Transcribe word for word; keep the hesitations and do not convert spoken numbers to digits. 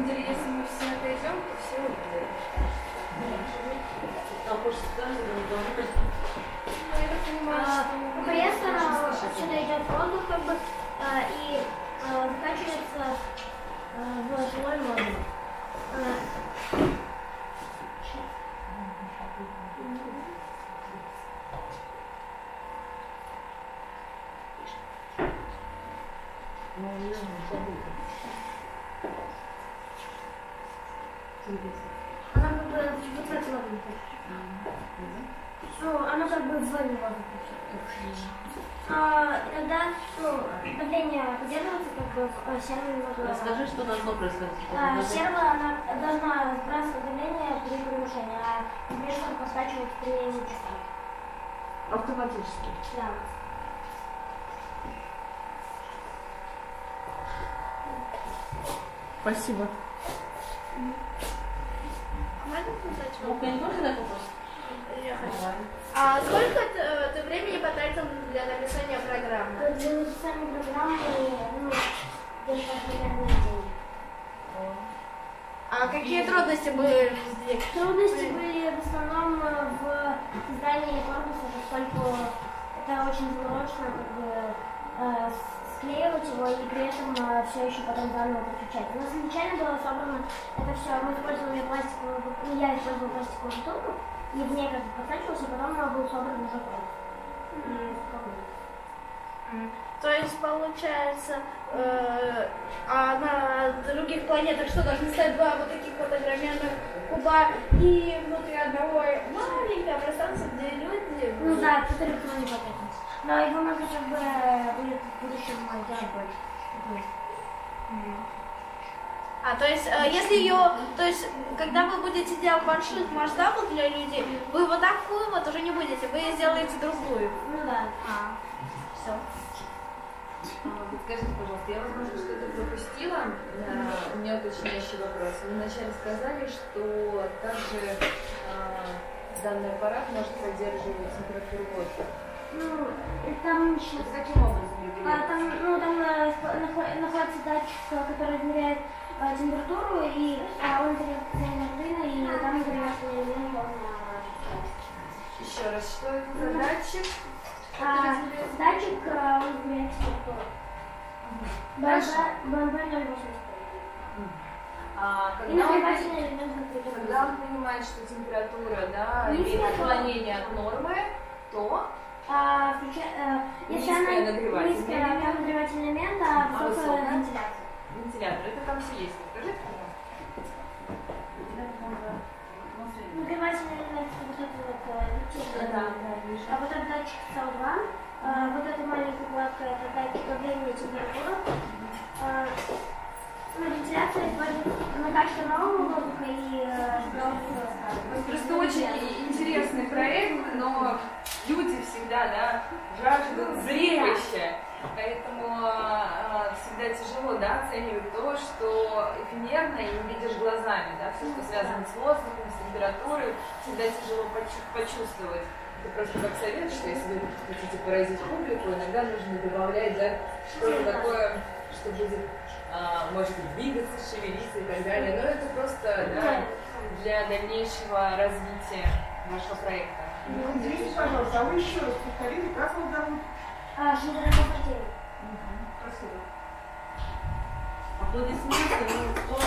деле, если мы все отойдем, то все увидят. Там больше станет, но я так понимаю, что... Пресса отсюда идет воздух, как бы, и заканчивается в жилой модуль. Она как бы вытратила воздух. Ну, она как бы взводила воздух. А, иногда, ну, давление поддерживается, как бы серва немного... Расскажи, что должно происходить. А, серва, она должна сбрасывать давление при перемещении, а компрессор подкачивать при нечистоте. Автоматически? Да. Спасибо. Можно задать Ну, вопрос? не можно такой вопрос? Я хочу. А сколько ты, ты времени потратил для написания программы? Для написания программы, ну, где-то примерно день. А какие трудности были здесь? Трудности были в основном в создании корпуса, поскольку это очень сложно, как бы, э, склеивать его и при этом э, все еще потом заново подключать. У нас изначально было собрано это все, мы использовали пластиковую, ну, я использовала пластиковую бутылку, и в ней как бы подкачивался, и потом был собран уже корпус. Mm. То есть, получается, э, а на других планетах что, должны стать два вот таких вот огроменных куба и внутри одного маленькое пространство, где люди... Ну да, тут электроны не хватает. Но его можно как бы будет в будущем делать больше. А, то есть, э, если ее, то есть, когда вы будете делать больших масштабов для людей, вы вот такую вот уже не будете, вы сделаете другую. Ну да. А, все. Подскажите, пожалуйста, я, возможно, что-то пропустила. У меня уточняющий вопрос. Вы вначале сказали, что также а, данный аппарат может поддерживать температуру воздуха. Ну, там сейчас... Каким образом А, там, ну, там э, находится датчик, который измеряет э, температуру, и а, он передается и там измеряется элемент Еще раз, что это за датчик? А, датчик, э, он измеряет температуру. бэ эм вэ ноль восемьдесят. А, когда, он, когда он понимает, что температура, да, имеет отклонение от нормы, то... А, включа, э, если низкая она нагревательный низкая, элемент, там нагревательный элемент, а высокая высокая? вентиляция. Вентилятор, это там все есть. Скажите, Нагревательный элемент вот это вот вентилятор. Да, да, вижу. А вот этот датчик эс о два, а, вот эта маленькая кнопка, это датчик давления и температуры. А, ну, вентиляция накачка нового воздуха и э, Просто очень интересный проект, но люди всегда, да, жаждут зрелища, поэтому э, всегда тяжело, да, оценивать то, что эфемерно и не видишь глазами, да, все, что связано с воздухом, с температурой, всегда тяжело почувствовать. Это просто как совет, что если вы хотите поразить публику, иногда нужно добавлять, да, что-то такое, что будет, а, может быть, двигаться, шевелиться и так далее. Но это просто, да, для дальнейшего развития нашего проекта. Извините, пожалуйста, а вы еще раз повторили, как вас зовут? А, Шмидерова Спасибо. Спасибо. Аплодисменты, ну,